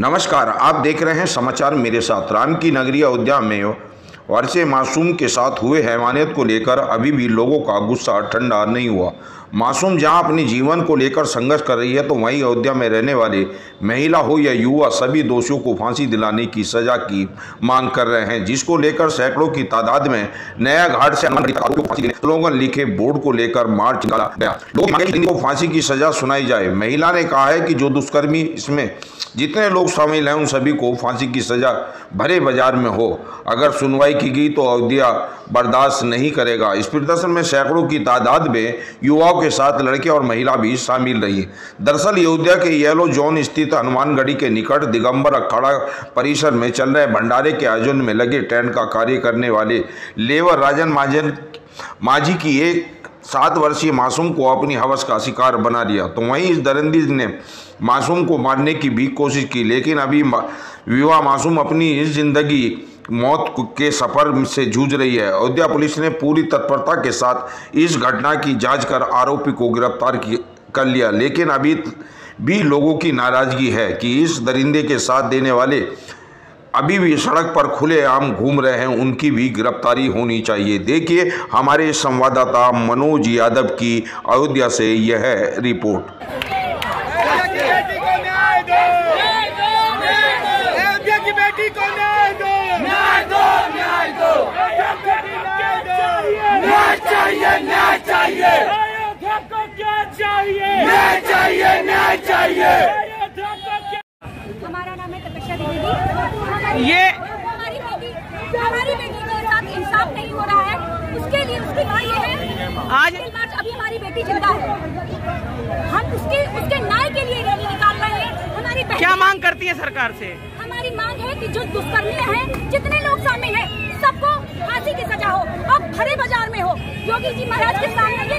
नमस्कार, आप देख रहे हैं समाचार मेरे साथ। राम की नगरी अयोध्या में वर्षे मासूम के साथ हुए हैवानियत को लेकर अभी भी लोगों का गुस्सा ठंडा नहीं हुआ। मासूम जहां अपने जीवन को लेकर संघर्ष कर रही है, तो वहीं अयोध्या में रहने वाले महिला हो या युवा, सभी दोषियों को फांसी दिलाने की सजा की मांग कर रहे हैं, जिसको लेकर सैकड़ों की तादाद में नया घाट से स्लोगन लिखे बोर्ड को लेकर मार्च निकाला गया। लोग को फांसी की सजा सुनाई जाए। महिला ने कहा है कि जो दुष्कर्मी इसमें जितने लोग शामिल हैं उन सभी को फांसी की सजा भरे बाजार में हो। अगर सुनवाई की गई तो अयोध्या बर्दाश्त नहीं करेगा। इस प्रदर्शन में सैकड़ों की तादाद में युवाओं के साथ लड़के और महिला भी शामिल रही। दरअसल अयोध्या के येलो जोन स्थित हनुमानगढ़ी के निकट दिगंबर अखाड़ा परिसर में चल रहे भंडारे के आयोजन में लगे टेंट का कार्य करने वाले लेवर राजन माझी की एक 7 वर्षीय मासूम को अपनी हवस का शिकार बना लिया। तो वहीं इस दरिंदे ने मासूम को मारने की भी कोशिश की, लेकिन अभी विवाह मासूम अपनी इस जिंदगी मौत के सफर से जूझ रही है। अयोध्या पुलिस ने पूरी तत्परता के साथ इस घटना की जांच कर आरोपी को गिरफ्तार कर लिया, लेकिन अभी भी लोगों की नाराजगी है कि इस दरिंदे के साथ देने वाले अभी भी सड़क पर खुलेआम घूम रहे हैं, उनकी भी गिरफ्तारी होनी चाहिए। देखिए हमारे संवाददाता मनोज यादव की अयोध्या से यह रिपोर्ट। हमारा नाम है तपस्या दीदी। ये हमारी बेटी के साथ इंसाफ नहीं हो रहा है, उसके लिए उसकी मां ये है आज अभी हमारी बेटी जिंदा है, हम उसके न्याय के लिए रैली निकाल रहे हैं। हमारी क्या मांग करती है सरकार से? हमारी मांग है कि जो दुष्कर्मी हैं, जितने लोग शामिल हैं, सबको फांसी की सजा हो और भरे बाजार में हो। योगी जी महाराज के सामने